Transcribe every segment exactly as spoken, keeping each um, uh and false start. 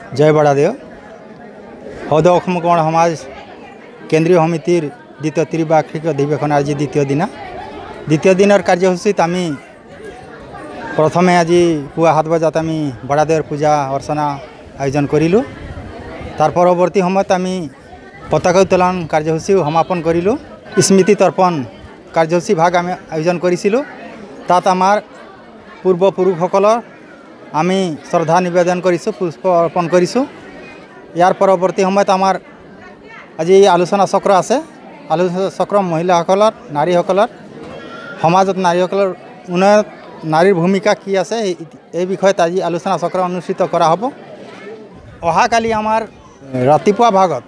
जय बड़ादेव हद गण समाज केंद्रीय समितिर द्वितीय त्रिवार्षिक अधिवेशन आज द्वितीय दिन द्वितीय दिन कार्यसूची आम प्रथमे आज पुआ हाथ बजात आम बड़ादेवर पूजा अर्चना आयोजन करूँ तार परवर्ती समय आम पताका उत्तोलन कार्यसूची समापन करूँ स्मृति तर्पण कार्यसूची भाग आम आयोजन करूँ तात आमार पूर्वपुरुषসকল आम श्रद्धा निवेदन करूँ पुष्प अर्पण करूँ यार परवर्ती समय आमार आज आलोचना चक्र आसे आलोचना चक्र महिलाসকলৰ नारीসকলৰ समाजत नारीসকলৰ उन्नयन नारीर भूमिका कि आसे এই বিষয়ত आज आलोचना चक्र अनुष्ठित करा हब अहाकाली आमार रातिपुवा भागत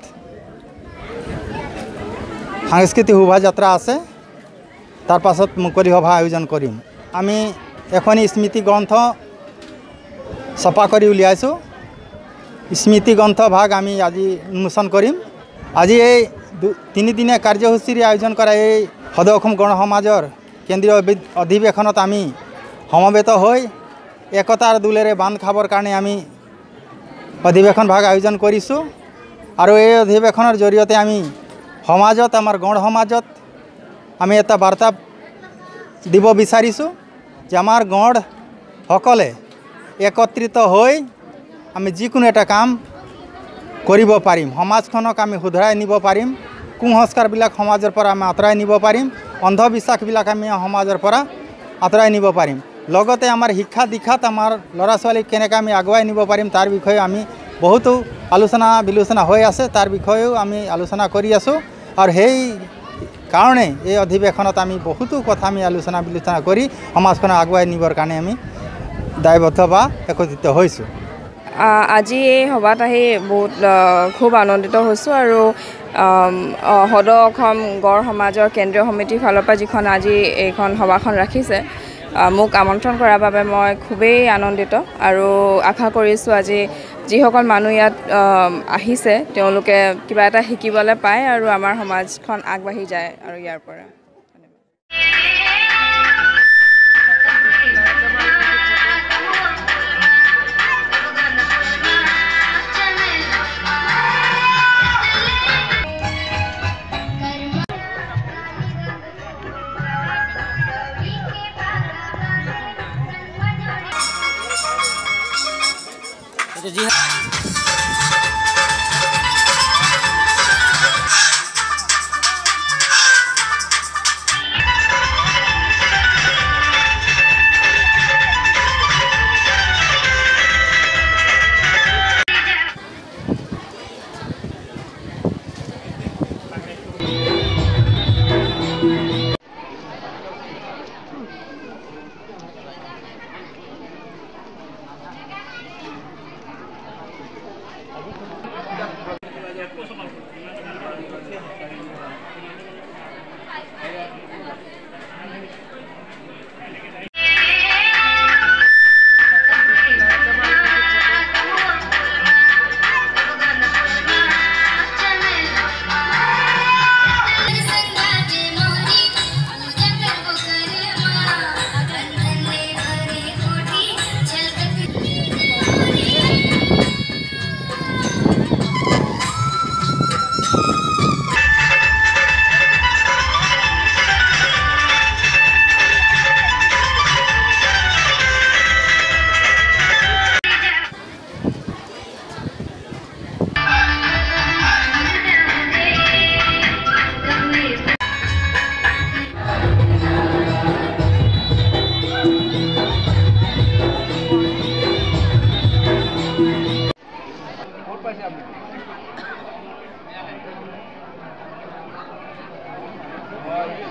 सांस्कृतिक शोभायात्रा आसे तार पाছত मुकली सभा आयोजन करिम आमी एखनि स्मृति ग्रंथ छपा करी उलियाइছোঁ स्मृति ग्रंथ भाग आमी आज उन्मोचन करिम आज ये तीन दिनिया कार्यसूची आयोजन करा ये हदअसम गण समाजर केंद्रीय अधिवेशनत आमी समवेत हई एकतार दुलेरे बांध खाबर कारणे आमी अधिवेशन भाग आयोजन करिছোঁ और ये अधिवेशनर जरियते आमी समाजत आमार गण समाजत आमी एटा बार्ता দিব বিচাৰিছোঁ যে आमार गण सकले एकत्रित हई आमी जिकोनो एटा काम करिब पारिम समाजखनक आमी सुधराई निब पारिम कुसंस्कारबिलाक समाजर पर आमी आतराई निब पारिम अंधविश्वासबिलाक आमी समाजर पर आतराई निब पारिम लगते आमार शिक्षा दीक्षात आमार लरा छालीक केनेके आमी आगुवाई निब पारिम तार विषय आमी बहुतो आलोचना विलोचना হৈ আছে तार विषयও आमी आलोचना करि आছোঁ और हेई कारणे ये अधिवेशनत आमी बहुतो कथा आमी आलोचना विलोचना करी समाजखन आगुवाई निबर कारणे आमी दायबद्ध बा एकत्रित হৈছোঁ আজি এই সভাত আহি বহুত খুব আনন্দিত হৈছোঁ আৰু সদৌ অসম গড় সমাজৰ কেন্দ্ৰীয় সমিতিৰ ফালৰ পৰা যিখন আজি এইখন সভাখন ৰাখিছে মোক আমন্ত্ৰণ কৰাৰ বাবে মই খুবেই আনন্দিত আৰু আশা কৰিছোঁ আজি যিসকল মানুহ ইয়াত আহিছে তেওঁলোকে কিবা এটা শিকিবলৈ পায় আৰু আমাৰ সমাজখন আগবাঢ়ি যায় আৰু ইয়াৰ পৰা जी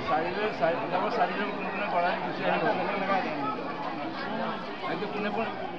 शारीरिक शारीरिक